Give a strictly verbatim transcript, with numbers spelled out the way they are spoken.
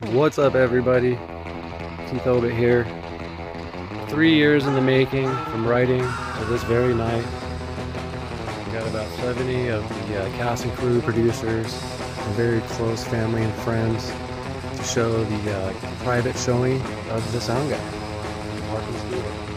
What's up, everybody? Keith Obit here. Three years in the making, from writing to this very night. We got about seventy of the uh, cast and crew, producers, and very close family and friends to show the uh, private showing of the Soundguy. Harkins.